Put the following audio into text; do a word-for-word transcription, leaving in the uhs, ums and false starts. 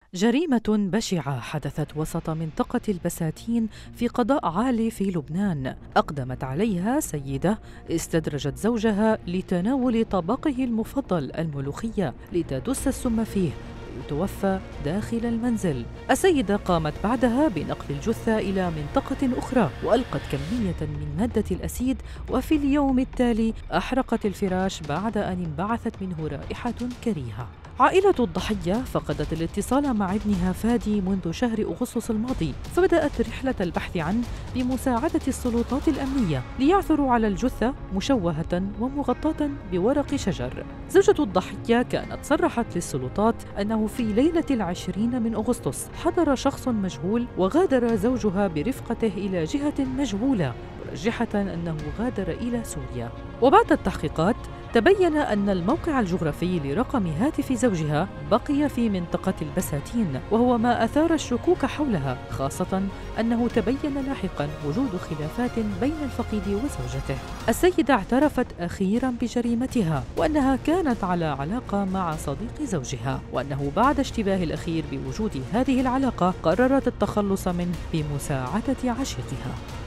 جريمة بشعة حدثت وسط منطقة البساتين في قضاء عالي في لبنان. أقدمت عليها سيدة استدرجت زوجها لتناول طبقه المفضل الملوخية لتدس السم فيه ويتوفى داخل المنزل. السيدة قامت بعدها بنقل الجثة إلى منطقة أخرى وألقت كمية من مادة الأسيد، وفي اليوم التالي أحرقت الفراش بعد أن انبعثت منه رائحة كريهة. عائلة الضحية فقدت الاتصال مع ابنها فادي منذ شهر أغسطس الماضي، فبدأت رحلة البحث عنه بمساعدة السلطات الأمنية ليعثروا على الجثة مشوهة ومغطاة بورق شجر. زوجة الضحية كانت صرحت للسلطات أنه في ليلة العشرين من أغسطس حضر شخص مجهول وغادر زوجها برفقته إلى جهة مجهولة، مرجحة أنه غادر إلى سوريا. وبعد التحقيقات تبين أن الموقع الجغرافي لرقم هاتف زوجها بقي في منطقة البساتين، وهو ما أثار الشكوك حولها، خاصة أنه تبين لاحقاً وجود خلافات بين الفقيد وزوجته. السيدة اعترفت أخيراً بجريمتها وأنها كانت على علاقة مع صديق زوجها، وأنه بعد اشتباه الأخير بوجود هذه العلاقة قررت التخلص منه بمساعدة عشيقها.